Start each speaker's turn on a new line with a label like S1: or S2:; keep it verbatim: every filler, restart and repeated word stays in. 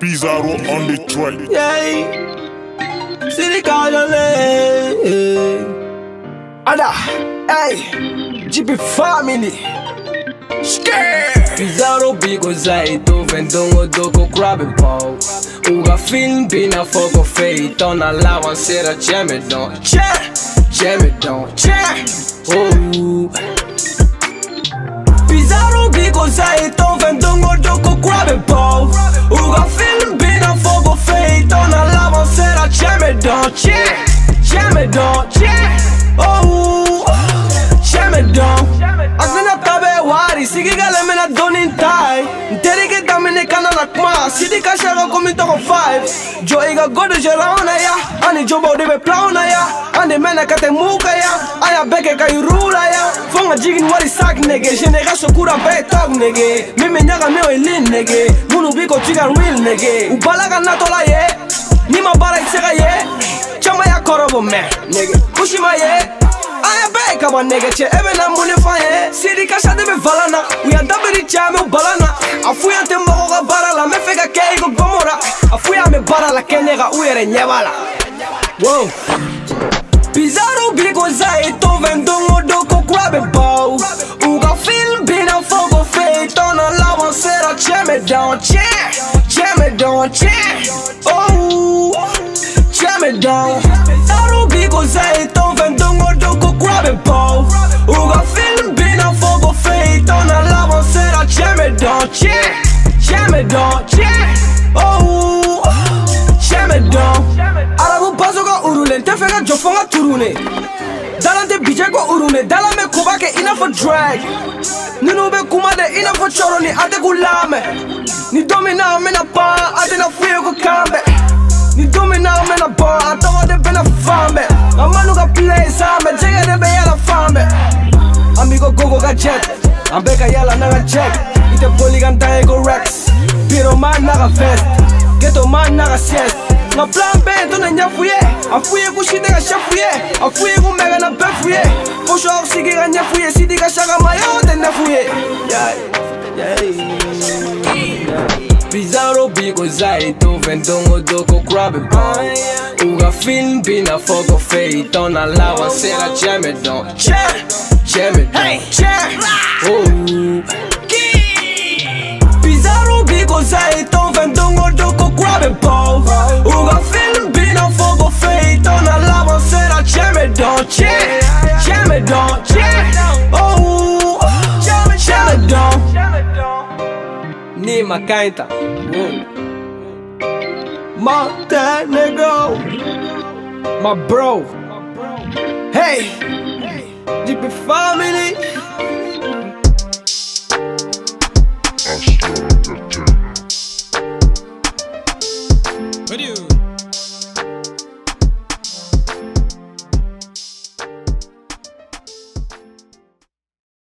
S1: Pizarro on the track.
S2: Yeah, City Cardinal. Ada, hey, G P family. Pizarro bigo zaito vendongo doko crabbe ball. Uga film bina fogo feito na lavancera cheme don. Che, cheme don. Che, oh. Pizarro bigo zaito vendongo doko crabbe ball. Uga film bina fogo feito na lavancera cheme don. Che, cheme don. Che, oh. Cheme don. Agna tabe wari sigi gale mena donin tai. Nteri ke damine kana nakma sidi ka shara komi toko five. Jo iga godo jelauna ya ani jobo debe plauna ya ani mena kate muka ya aya beke ka yurula ya fonga jigin wari sak nege generation kura be tog nege mimi nyaga meo elin nege munu biko chigan real nege ubalaga natola ye nima bara itsega ye chama ya korobo me nege kushima ye aya be kama nege che ebe na muni faye sidi ka shade be valana uya dabiri chame ubalana afuya tembo ga bara la me fega keigo gomora afuya me bara la kenega uyere nyebala wow Pizarro bigo zaito vendongo doko crabbe ball uga film bina fogo feito na lavancera cheme down che cheme down che oh cheme down Pizarro bigo zaito vendongo doko crabbe ball uga film bina fogo feito na lavancera cheme down che cheme down che oh cheme down arabu bazoga urule nte fega jofonga turune dalante bije ko urune dalame kubake ina for drag ninu be kumade ina for choro ni ate kulame ni domina mena pa ate na fuye ko kambe ni domina mena pa ate de bena fambe amanu ga play sambe jege de be yala fambe amigo gogo ga jet ambeka yala naga check ite polygon go rex piro man naga vest ghetto man naga siest na plan B to na nyafuye afuye kushite ga shafuye afuye kumega na befuye fosho sigi ga nyafuye sidi ga shaga mayo te nafuye yeah yeah Pizarro bigo zaito vendongo doko crabbe ball uga film bina fogo feito na lavancera cheme don che cheme don che oh Pizarro bigo zaito vendongo doko crabbe ball uga film bina fogo feito na lavancera cheme don che cheme don che oh cheme don ni makaita Montenegro my bro hey G P family